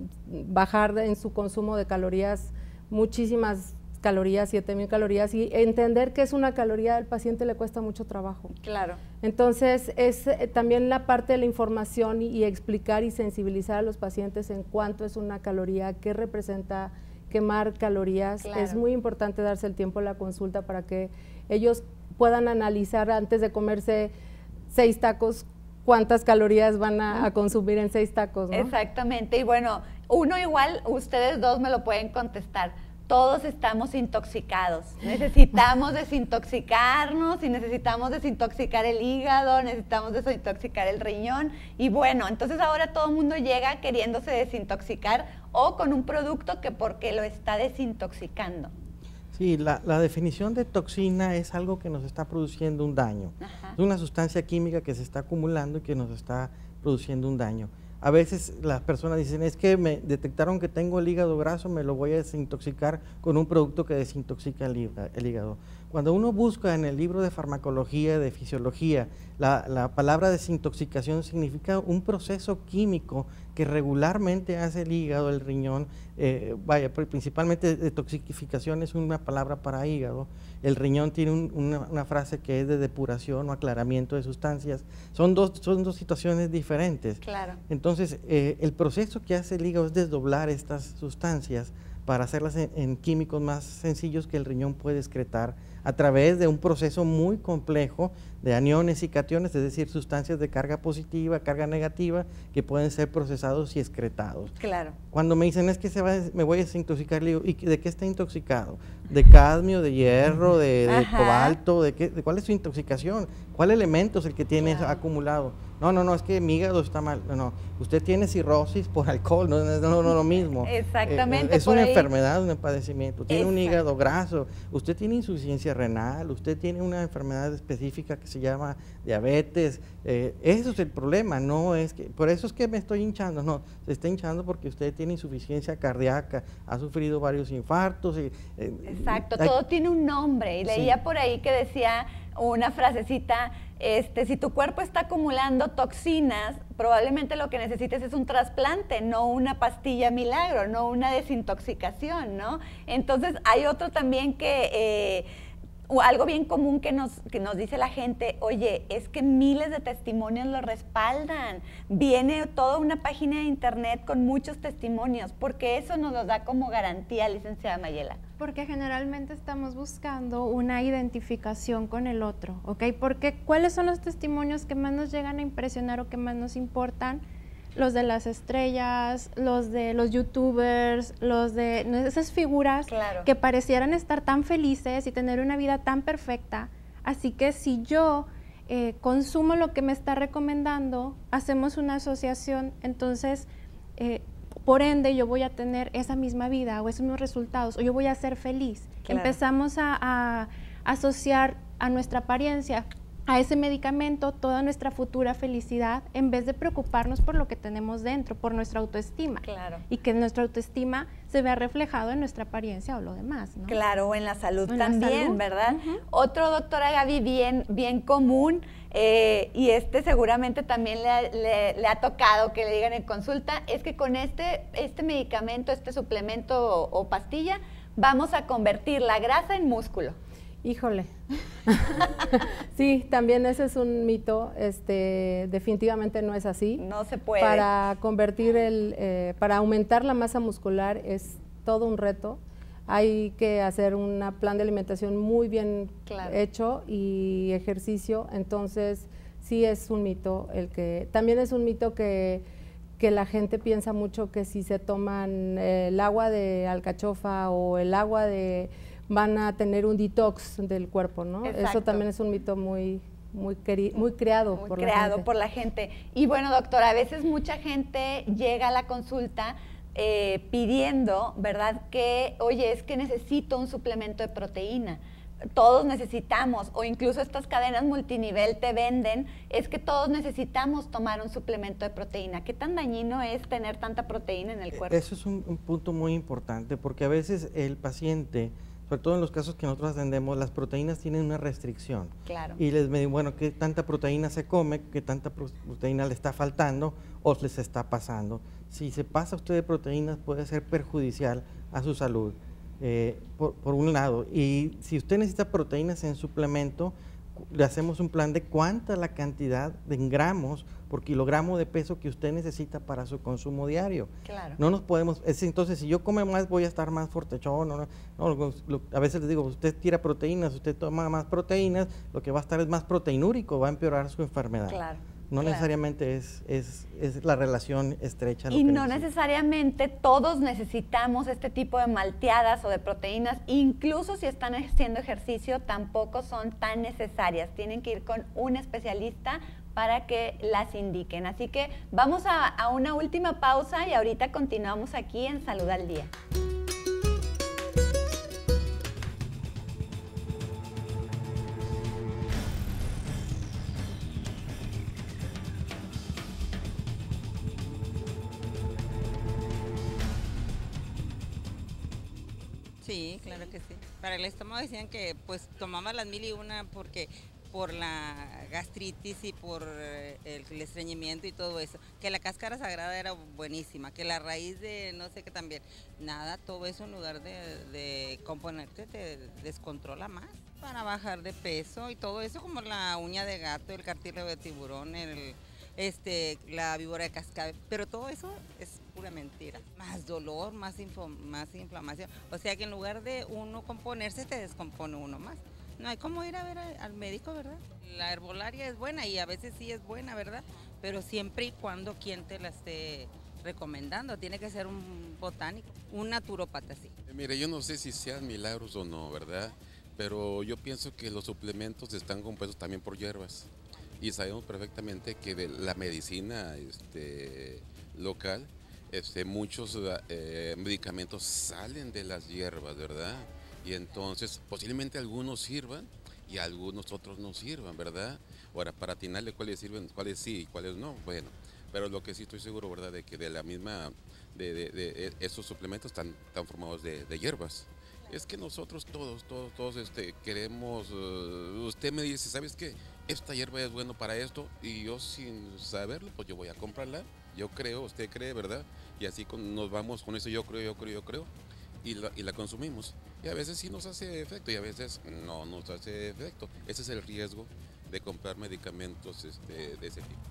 bajar en su consumo de calorías, muchísimas calorías, 7,000 calorías, y entender que es una caloría al paciente le cuesta mucho trabajo. Claro. Entonces, es también la parte de la información y explicar y sensibilizar a los pacientes en cuánto es una caloría, qué representa quemar calorías. Claro. Es muy importante darse el tiempo a la consulta para que ellos puedan analizar antes de comerse 6 tacos, cuántas calorías van a consumir en 6 tacos, ¿no? Exactamente, y bueno, uno igual, ustedes dos me lo pueden contestar. Todos estamos intoxicados, necesitamos desintoxicarnos y necesitamos desintoxicar el hígado, necesitamos desintoxicar el riñón y bueno, entonces ahora todo el mundo llega queriéndose desintoxicar o con un producto que porque lo está desintoxicando. Sí, la definición de toxina es algo que nos está produciendo un daño. Ajá. Es una sustancia química que se está acumulando y que nos está produciendo un daño. A veces las personas dicen, es que me detectaron que tengo el hígado graso, me lo voy a desintoxicar con un producto que desintoxica el hígado. Cuando uno busca en el libro de farmacología, de fisiología, la palabra desintoxicación significa un proceso químico que regularmente hace el hígado, el riñón, principalmente detoxificación es una palabra para hígado, el riñón tiene una frase que es de depuración o aclaramiento de sustancias, son dos situaciones diferentes. Claro. Entonces, el proceso que hace el hígado es desdoblar estas sustancias para hacerlas en químicos más sencillos que el riñón puede excretar a través de un proceso muy complejo de aniones y cationes, es decir, sustancias de carga positiva, carga negativa, que pueden ser procesados y excretados. Claro. Cuando me dicen, es que me voy a desintoxicar, le digo, ¿y de qué está intoxicado? ¿De cadmio, de hierro, de cobalto? ¿De cuál es su intoxicación? ¿Cuál elemento es el que tiene eso acumulado? no, es que mi hígado está mal. No, usted tiene cirrosis por alcohol, no es lo mismo. Exactamente. Es una enfermedad, un padecimiento. Tiene un Exacto. hígado graso, usted tiene insuficiencia renal, usted tiene una enfermedad específica que se llama diabetes. Eso es el problema, no es que, por eso es que me estoy hinchando, no, se está hinchando porque usted tiene insuficiencia cardíaca, ha sufrido varios infartos. Exacto, todo tiene un nombre. Y leía por ahí que decía una frasecita, si tu cuerpo está acumulando toxinas, probablemente lo que necesites es un trasplante, no una pastilla milagro, no una desintoxicación, ¿no? Entonces hay otro también que algo bien común que nos dice la gente, oye, es que miles de testimonios lo respaldan, viene toda una página de internet con muchos testimonios, porque eso nos lo da como garantía, licenciada Mayela. Porque generalmente estamos buscando una identificación con el otro, ¿ok? Porque ¿cuáles son los testimonios que más nos llegan a impresionar o que más nos importan? Los de las estrellas, los de los youtubers, los de esas figuras que parecieran estar tan felices y tener una vida tan perfecta. Así que si yo consumo lo que me está recomendando, hacemos una asociación, entonces por ende yo voy a tener esa misma vida o esos mismos resultados, o yo voy a ser feliz. Empezamos a asociar a nuestra apariencia, a ese medicamento, toda nuestra futura felicidad, en vez de preocuparnos por lo que tenemos dentro, por nuestra autoestima. Y que nuestra autoestima se vea reflejado en nuestra apariencia o lo demás, ¿no? Claro, o en la salud también, la salud, ¿verdad? Otro, doctora Gaby, bien común, y seguramente también le ha tocado que le digan en consulta, es que con este medicamento, este suplemento o pastilla, vamos a convertir la grasa en músculo. Híjole. Sí, también ese es un mito, definitivamente no es así. No se puede. Para para aumentar la masa muscular es todo un reto. Hay que hacer un plan de alimentación muy bien hecho y ejercicio, entonces sí es un mito también es un mito que la gente piensa mucho que si se toman el agua de alcachofa o el agua van a tener un detox del cuerpo, ¿no? Exacto. Eso también es un mito muy creado por la gente. Y bueno, doctora, a veces mucha gente llega a la consulta pidiendo, ¿verdad? Que, oye, es que necesito un suplemento de proteína. Todos necesitamos, o incluso estas cadenas multinivel te venden, es que todos necesitamos tomar un suplemento de proteína. ¿Qué tan dañino es tener tanta proteína en el cuerpo? Eso es un punto muy importante, porque a veces el paciente, sobre todo en los casos que nosotros atendemos, las proteínas tienen una restricción. Claro. Y les dicen, bueno, ¿qué tanta proteína se come? ¿Qué tanta proteína le está faltando o les está pasando? Si se pasa usted de proteínas puede ser perjudicial a su salud, por un lado. Y si usted necesita proteínas en suplemento, le hacemos un plan de cuánta la cantidad de gramos por kilogramo de peso que usted necesita para su consumo diario. Claro. No nos podemos, entonces si yo come más voy a estar más fortachón, a veces les digo, usted tira proteínas, usted toma más proteínas, lo que va a estar es más proteinúrico, va a empeorar su enfermedad. Claro. No necesariamente es la relación estrecha. Y no necesariamente todos necesitamos este tipo de malteadas o de proteínas, incluso si están haciendo ejercicio, tampoco son tan necesarias. Tienen que ir con un especialista para que las indiquen. Así que vamos a una última pausa y ahorita continuamos aquí en Salud al Día. Sí, claro que sí. Para el estómago decían que pues tomaba las 1001 porque por la gastritis y por el estreñimiento y todo eso, que la cáscara sagrada era buenísima, que la raíz de no sé qué también, nada, todo eso en lugar de componerte te descontrola más para bajar de peso y todo eso como la uña de gato, el cartílago de tiburón, la víbora de cascabel, pero todo eso es pura mentira, más dolor, más inflamación, o sea que en lugar de uno componerse te descompone uno más. No hay como ir a ver al médico, ¿verdad? La herbolaria es buena y a veces sí es buena, ¿verdad? Pero siempre y cuando quien te la esté recomendando, tiene que ser un botánico, un naturópata, sí. Mire, yo no sé si sean milagros o no, ¿verdad? Pero yo pienso que los suplementos están compuestos también por hierbas. Y sabemos perfectamente que de la medicina local, muchos medicamentos salen de las hierbas, ¿verdad? Y entonces posiblemente algunos sirvan y algunos otros no sirvan, ¿verdad? Ahora, para atinarle cuáles sirven, cuáles sí y cuáles no, bueno. Pero lo que sí estoy seguro, ¿verdad? De que de la misma, de esos suplementos están formados de hierbas. Es que nosotros todos queremos, usted me dice, ¿sabes qué? Esta hierba es bueno para esto, y yo sin saberlo, pues yo voy a comprarla, yo creo, usted cree, ¿verdad? Y así nos vamos con eso, yo creo, y la consumimos. Y a veces sí nos hace efecto y a veces no nos hace efecto. Ese es el riesgo de comprar medicamentos de ese tipo.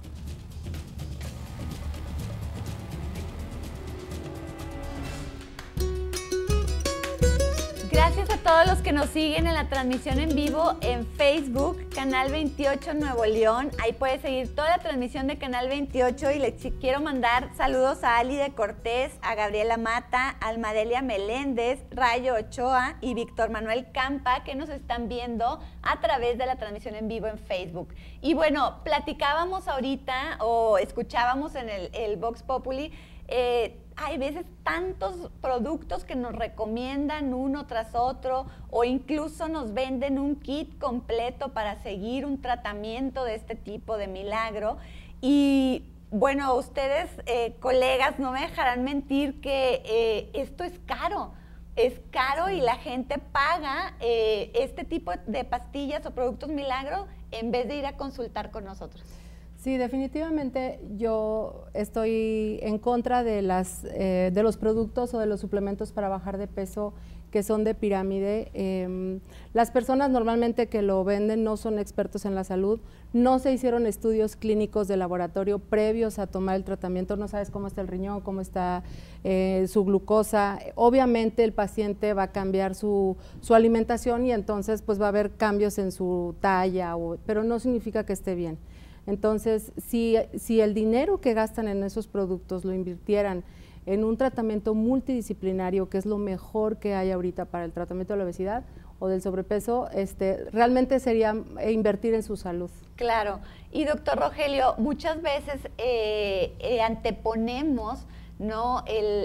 Gracias a todos los que nos siguen en la transmisión en vivo en Facebook, Canal 28 Nuevo León. Ahí puedes seguir toda la transmisión de Canal 28 y les quiero mandar saludos a Ali de Cortés, a Gabriela Mata, a Almadelia Meléndez, Rayo Ochoa y Víctor Manuel Campa, que nos están viendo a través de la transmisión en vivo en Facebook. Y bueno, platicábamos ahorita o escuchábamos en el Vox Populi, hay veces tantos productos que nos recomiendan uno tras otro o incluso nos venden un kit completo para seguir un tratamiento de este tipo de milagro. Y bueno, ustedes, colegas, no me dejarán mentir que esto es caro. Es caro y la gente paga este tipo de pastillas o productos milagro en vez de ir a consultar con nosotros. Sí, definitivamente yo estoy en contra de los productos o de los suplementos para bajar de peso que son de pirámide. Las personas normalmente que lo venden no son expertos en la salud, no se hicieron estudios clínicos de laboratorio previos a tomar el tratamiento, no sabes cómo está el riñón, cómo está su glucosa. Obviamente el paciente va a cambiar su alimentación y entonces pues va a haber cambios en su talla, pero no significa que esté bien. Entonces, si el dinero que gastan en esos productos lo invirtieran en un tratamiento multidisciplinario, que es lo mejor que hay ahorita para el tratamiento de la obesidad o del sobrepeso, realmente sería invertir en su salud. Claro. Y doctor Rogelio, muchas veces anteponemos, ¿no?,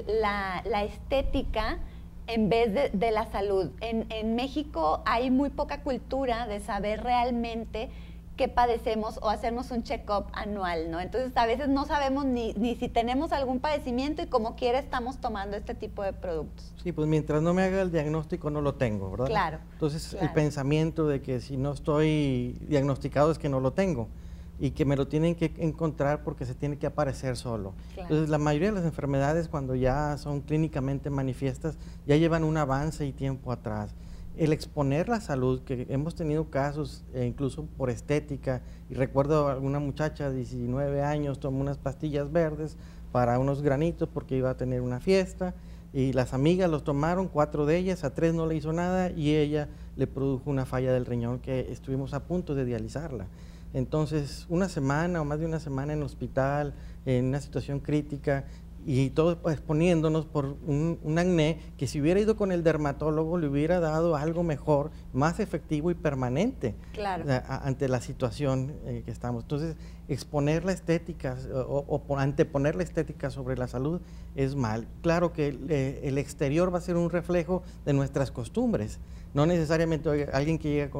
la estética en vez de la salud. En México hay muy poca cultura de saber realmente qué padecemos o hacernos un check-up anual, ¿no? Entonces a veces no sabemos ni si tenemos algún padecimiento y como quiera estamos tomando este tipo de productos. Sí, pues mientras no me haga el diagnóstico no lo tengo, ¿verdad? Claro. Entonces claro. El pensamiento de que si no estoy diagnosticado es que no lo tengo y que me lo tienen que encontrar porque se tiene que aparecer solo. Claro. Entonces la mayoría de las enfermedades cuando ya son clínicamente manifiestas ya llevan un avance y tiempo atrás. El exponer la salud, que hemos tenido casos incluso por estética, y recuerdo a alguna muchacha de 19 años tomó unas pastillas verdes para unos granitos porque iba a tener una fiesta, y las amigas los tomaron, 4 de ellas, a 3 no le hizo nada, y ella le produjo una falla del riñón que estuvimos a punto de dializarla. Entonces, una semana o más de una semana en el hospital, en una situación crítica, y todo exponiéndonos por un acné que si hubiera ido con el dermatólogo le hubiera dado algo mejor, más efectivo y permanente. Claro. Ante la situación que estamos. Entonces, exponer la estética o anteponer la estética sobre la salud es mal. Claro que el exterior va a ser un reflejo de nuestras costumbres. No necesariamente alguien que llega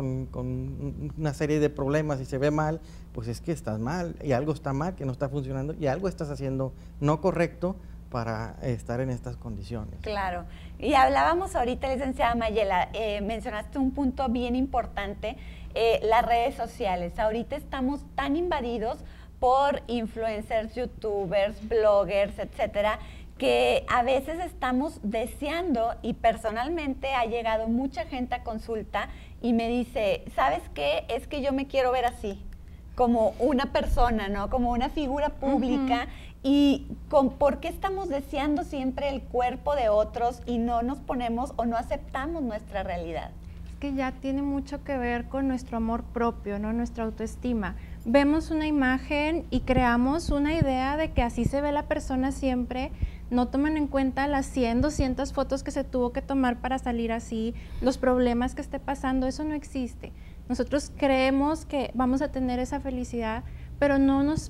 con una serie de problemas y se ve mal, pues es que estás mal y algo está mal, que no está funcionando y algo estás haciendo no correcto para estar en estas condiciones. Claro. Y hablábamos ahorita, licenciada Mayela, mencionaste un punto bien importante, las redes sociales. Ahorita estamos tan invadidos por influencers, youtubers, bloggers, etcétera, que a veces estamos deseando, y personalmente ha llegado mucha gente a consulta y me dice, ¿sabes qué? Es que yo me quiero ver así, como una persona, ¿no? Como una figura pública. Y ¿por qué estamos deseando siempre el cuerpo de otros y no nos ponemos o no aceptamos nuestra realidad? Es que ya tiene mucho que ver con nuestro amor propio, ¿no? Nuestra autoestima. Vemos una imagen y creamos una idea de que así se ve la persona siempre. No toman en cuenta las 100, 200 fotos que se tuvo que tomar para salir así, los problemas que esté pasando, eso no existe. Nosotros creemos que vamos a tener esa felicidad, pero no nos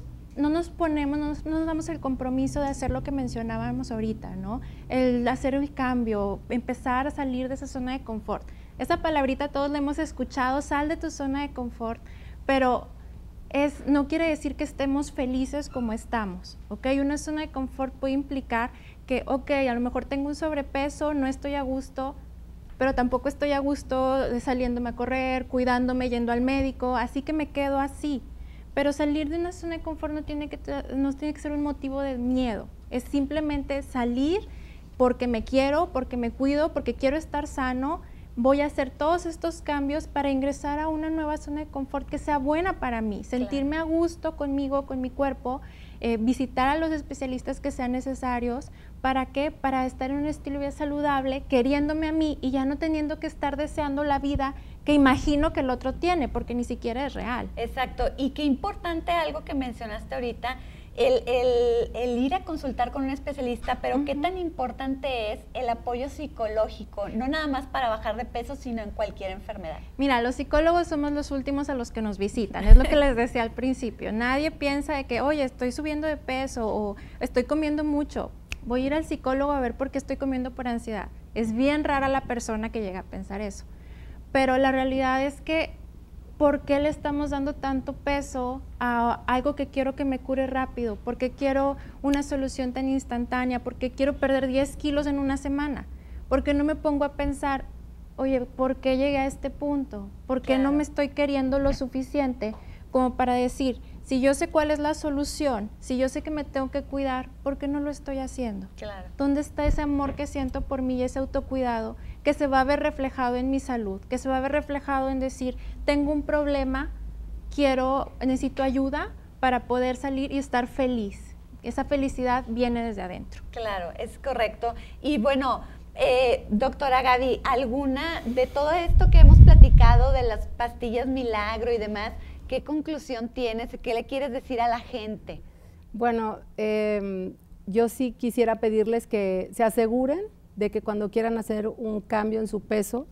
damos el compromiso de hacer lo que mencionábamos ahorita, ¿no? El hacer el cambio, empezar a salir de esa zona de confort. Esa palabrita todos la hemos escuchado, sal de tu zona de confort, pero no quiere decir que estemos felices como estamos, ¿ok? Una zona de confort puede implicar que, ok, a lo mejor tengo un sobrepeso, no estoy a gusto, pero tampoco estoy a gusto saliéndome a correr, cuidándome, yendo al médico, así que me quedo así. Pero salir de una zona de confort no tiene que ser un motivo de miedo, es simplemente salir porque me quiero, porque me cuido, porque quiero estar sano. Voy a hacer todos estos cambios para ingresar a una nueva zona de confort que sea buena para mí, sentirme a gusto conmigo, con mi cuerpo, visitar a los especialistas que sean necesarios. ¿Para qué? Para estar en un estilo de vida saludable, queriéndome a mí y ya no teniendo que estar deseando la vida que imagino que el otro tiene, porque ni siquiera es real. Exacto, y qué importante algo que mencionaste ahorita, el ir a consultar con un especialista, pero qué tan importante es el apoyo psicológico, no nada más para bajar de peso, sino en cualquier enfermedad. Mira, los psicólogos somos los últimos a los que nos visitan, es lo que les decía al principio. Nadie piensa de que, oye, estoy subiendo de peso o estoy comiendo mucho, voy a ir al psicólogo a ver por qué estoy comiendo por ansiedad. Es bien rara la persona que llega a pensar eso, pero la realidad es que ¿por qué le estamos dando tanto peso a algo que quiero que me cure rápido? ¿Por qué quiero una solución tan instantánea? ¿Por qué quiero perder 10 kilos en una semana? ¿Por qué no me pongo a pensar, oye, ¿por qué llegué a este punto? ¿Por qué no me estoy queriendo lo suficiente como para decir, si yo sé cuál es la solución, si yo sé que me tengo que cuidar, ¿por qué no lo estoy haciendo? Claro. ¿Dónde está ese amor que siento por mí y ese autocuidado que se va a ver reflejado en mi salud, que se va a ver reflejado en decir, tengo un problema, necesito ayuda para poder salir y estar feliz? Esa felicidad viene desde adentro. Claro, es correcto. Y bueno, doctora Gaby, ¿alguna de todo esto que hemos platicado de las pastillas milagro y demás, qué conclusión tienes? ¿Qué le quieres decir a la gente? Bueno, yo sí quisiera pedirles que se aseguren de que cuando quieran hacer un cambio en su peso,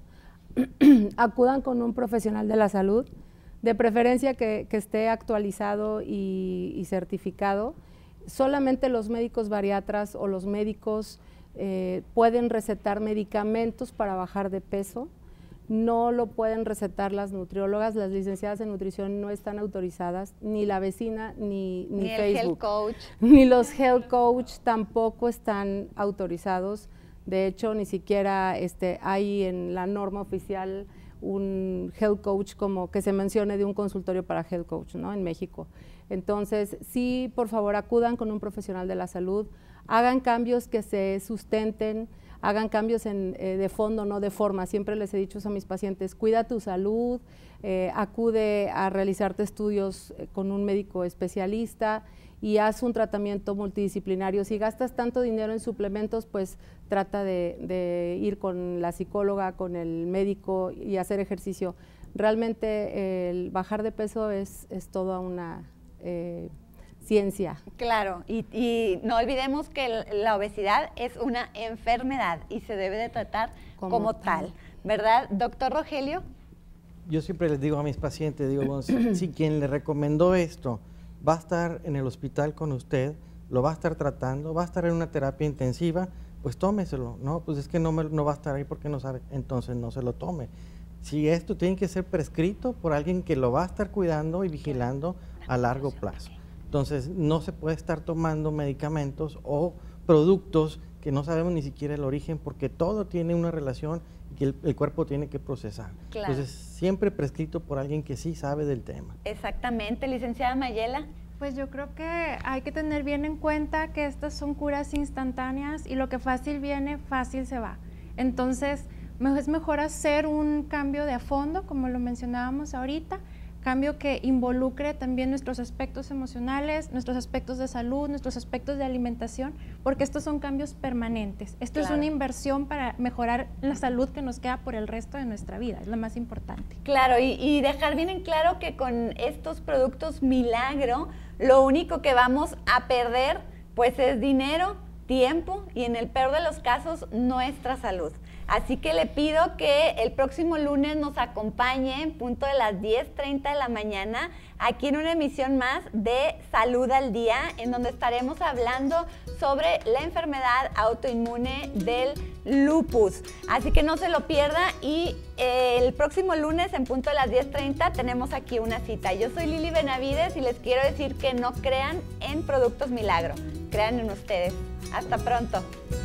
acudan con un profesional de la salud, de preferencia que esté actualizado y certificado. Solamente los médicos bariatras o los médicos pueden recetar medicamentos para bajar de peso. No lo pueden recetar las nutriólogas, las licenciadas en nutrición no están autorizadas, ni la vecina, ni Facebook. El health coach. Ni los health coach tampoco están autorizados. De hecho, ni siquiera hay en la norma oficial un health coach como que se mencione de un consultorio para health coach, ¿no? En México. Entonces, sí, por favor, acudan con un profesional de la salud, hagan cambios que se sustenten, hagan cambios de fondo, no de forma. Siempre les he dicho a mis pacientes, cuida tu salud, acude a realizarte estudios con un médico especialista y haz un tratamiento multidisciplinario. Si gastas tanto dinero en suplementos, pues trata de ir con la psicóloga, con el médico y hacer ejercicio. Realmente el bajar de peso es toda una ciencia. Claro, y no olvidemos que la obesidad es una enfermedad y se debe de tratar como tal, ¿verdad? Doctor Rogelio. Yo siempre les digo a mis pacientes, digo, bueno, si quien le recomendó esto va a estar en el hospital con usted, lo va a estar tratando, va a estar en una terapia intensiva, pues tómeselo. No, pues es que no va a estar ahí porque no sabe, entonces no se lo tome. Si esto tiene que ser prescrito por alguien que lo va a estar cuidando y vigilando a largo plazo. Entonces no se puede estar tomando medicamentos o productos que no sabemos ni siquiera el origen, porque todo tiene una relación que el cuerpo tiene que procesar. Claro. Entonces siempre prescrito por alguien que sí sabe del tema. Exactamente, licenciada Mayela. Pues yo creo que hay que tener bien en cuenta que estas son curas instantáneas y lo que fácil viene, fácil se va. Entonces es mejor hacer un cambio de a fondo, como lo mencionábamos ahorita, cambio que involucre también nuestros aspectos emocionales, nuestros aspectos de salud, nuestros aspectos de alimentación, porque estos son cambios permanentes. Esto es una inversión para mejorar la salud que nos queda por el resto de nuestra vida, es lo más importante. Claro, y dejar bien en claro que con estos productos milagro, lo único que vamos a perder pues es dinero, tiempo y en el peor de los casos, nuestra salud. Así que le pido que el próximo lunes nos acompañe en punto de las 10:30 de la mañana aquí en una emisión más de Salud al Día, en donde estaremos hablando sobre la enfermedad autoinmune del lupus. Así que no se lo pierda y el próximo lunes en punto de las 10:30 tenemos aquí una cita. Yo soy Lili Benavides y les quiero decir que no crean en productos milagro, crean en ustedes. Hasta pronto.